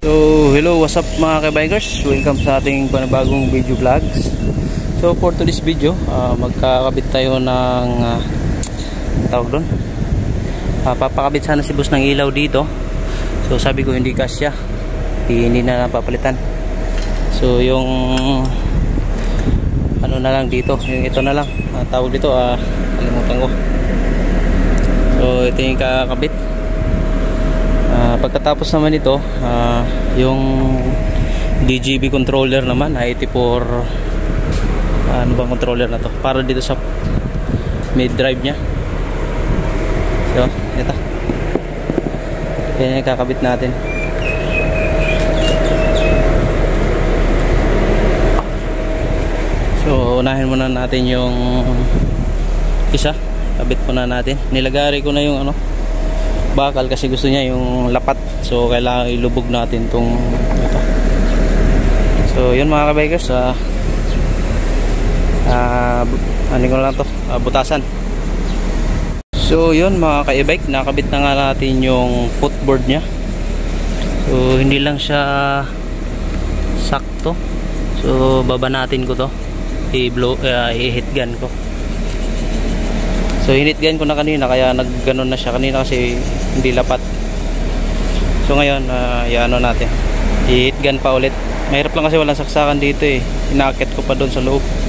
So hello, what's up mga ka-bikers, welcome sa ating panibagong video vlogs. So for today's video, magkakabit tayo ng tawag doon, papakabit sana si boss ng ilaw dito. So sabi ko hindi kasya, hindi na napapalitan. So yung ano na lang dito, yung ito na lang tawag dito, kalimutan ko. So ito yung kakabit. Pagkatapos naman ito, yung DGB controller naman, 84 ano bang controller na to, para dito sa mid drive nya. So ito, yan yung kakabit natin. So unahin muna natin yung isa, kabit muna natin. Nilagari ko na yung bakal kasi gusto niya yung lapat, so kailangan ilubog natin tong ito. So yun mga ka-bikers, ano ko lang to, butasan. So yun mga ka-e-bike, nakabit na nga natin yung footboard nya. So hindi lang siya sakto, so baba natin ko to, i-hit gun ko. So hinit gun ko na kanina, kaya nagganon na siya kanina kasi hindi lapat. So ngayon, i-ano natin, i-hit gun pa ulit. Mahirap lang kasi walang saksakan dito eh, inakit ko pa doon sa loob.